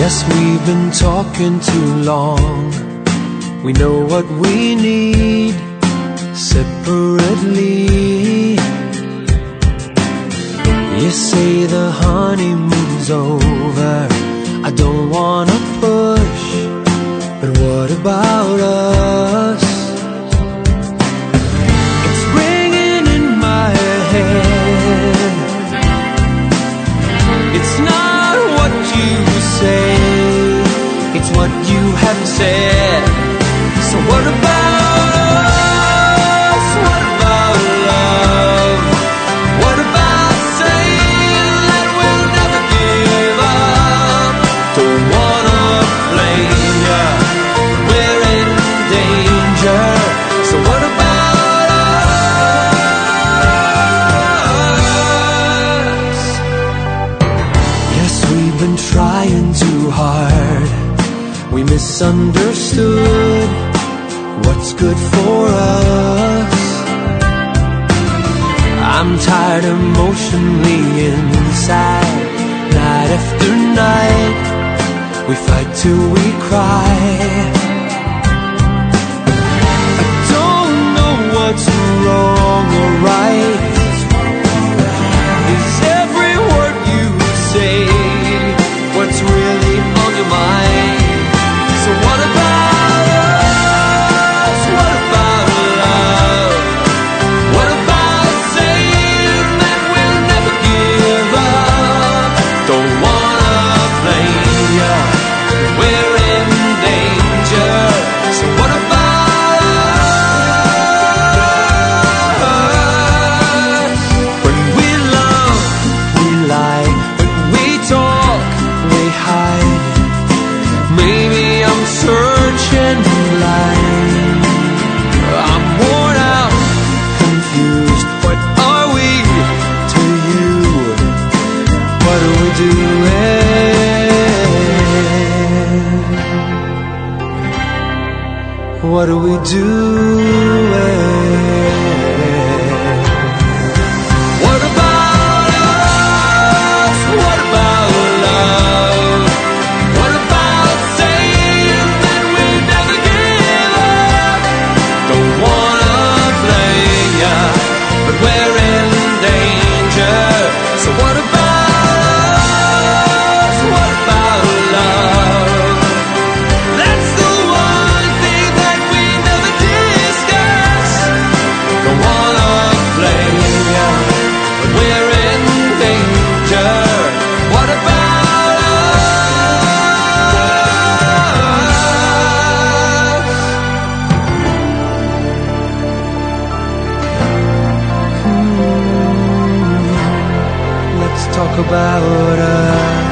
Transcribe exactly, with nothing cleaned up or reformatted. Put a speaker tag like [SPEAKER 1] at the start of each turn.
[SPEAKER 1] Yes, we've been talking too long. We know what we need separately. You say the honeymoon's over. I don't wanna push, but what about us? It's ringing in my head. It's not what you say, it's what you have said. So what about us? What about love? What about saying that we'll never give up? Don't wanna blame ya, we're in danger. So what about us? Yes, we've been trying too hard. We misunderstood what's good for us. I'm tired emotionally inside. Night after night, we fight till we cry. I don't know what's wrong or right. Is every word you say what's really on your mind? So what about us? What about love? What about saying that we'll never give up? Don't wanna blame ya, we're in danger. So what about us? When we love, we lie. When we talk, we hide. Maybe I'm searching blind. I'm worn out, confused. What are we to you? What are we doing? What are we doing? What about us? What about love? What about saying that we'll never give up? Don't wanna blame ya, but we're in danger. So what about us? What about love? That's the one thing that we never discuss. Don't wanna blame ya, but we're in danger. What about us? Hmm. Let's talk about us.